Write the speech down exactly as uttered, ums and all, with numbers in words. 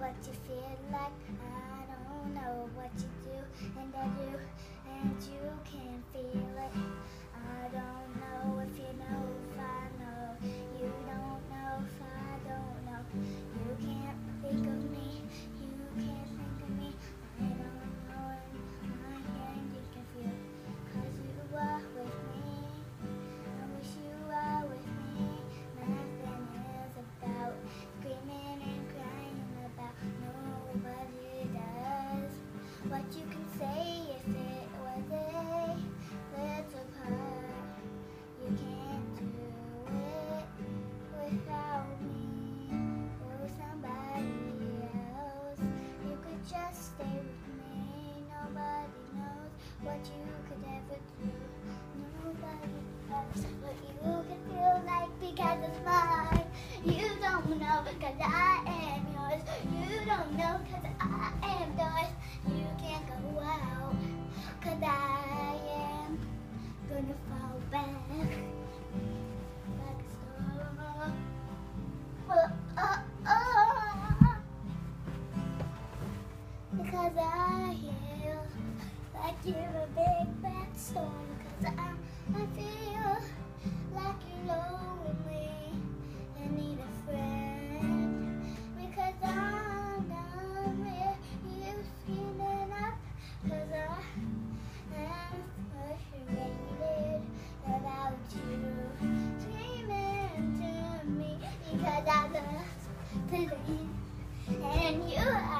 what you feel like. I don't know what you do, and I do, and you can feel it. I don't know if you know if I know. You don't know if I don't know. You can't think of me, you can't think of me. I don't know in my hand you can feel it. Cause you are with me, I wish you are with me. Nothing is about screaming and crying about. Nobody does what you can say if it was a little part. You can't do it without me or somebody else. You could just stay with me. Nobody knows what you could ever do. Nobody knows what you could feel like because it's mine. You don't know because I am yours. You don't know because I am yours. You can't go out because I am gonna fall back like a storm. Oh, oh, oh. Because I feel like you're a big bad storm. Because I, I feel like you're lonely and need a friend. Because I'm done with you screaming up. Because I am frustrated about you screaming to me. Because I love to leave and you are